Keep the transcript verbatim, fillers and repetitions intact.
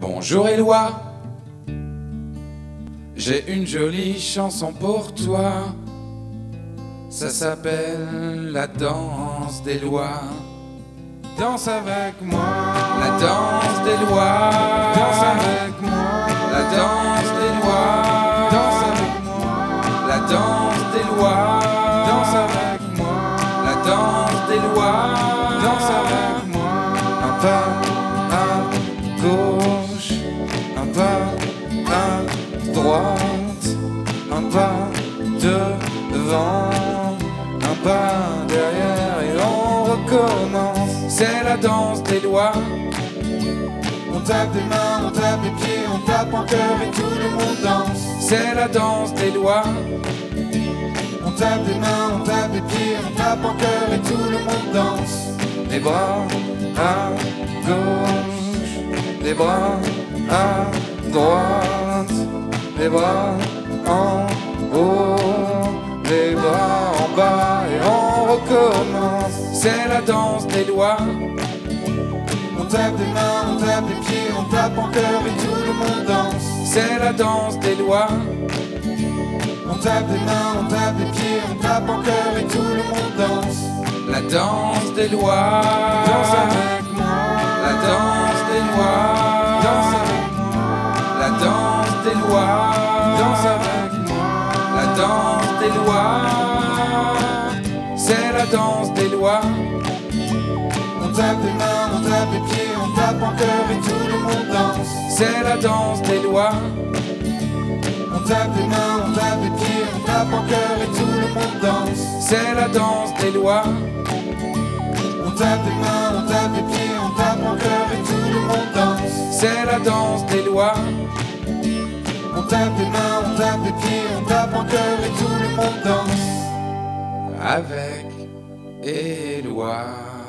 Bonjour Éloi, j'ai une jolie chanson pour toi. Ça s'appelle la danse des lois. Danse avec moi, la danse des lois. Danse avec moi, la danse des lois. Danse avec moi, la danse des lois. Danse avec moi, la danse des lois. Danse avec moi. Un pas à gauche, un pas à droite, un pas devant, un pas derrière et on recommence. C'est la danse des lois. On tape des mains, on tape des pieds, on tape en cœur et tout le monde danse. C'est la danse des lois. On tape des mains, on tape des pieds, on tape en cœur et tout le monde danse. Les bras à gauche, les bras à droite, les bras en haut, les bras en bas et on recommence. C'est la danse des lois. On tape des mains, on tape des pieds, on tape en cœur et tout le monde danse. C'est la danse des lois. On tape des mains, on tape des pieds, on tape en cœur et tout le monde danse. La danse des lois. Danse avec moi. La danse des lois. Danse avec moi. La danse des lois. Danse avec moi. La danse des lois. C'est la danse des lois. On tape des mains, on tape des pieds, on tape en cœur et tout le monde danse. C'est la danse des lois. On tape des mains, on tape des pieds, on tape en cœur et tout le monde danse. C'est la danse des lois. On tape des mains, on tape des pieds, on tape en cœur et tout le monde danse. C'est la danse des lois. On tape des mains, on tape des pieds, on tape en cœur et tout le monde danse. Avec Éloi.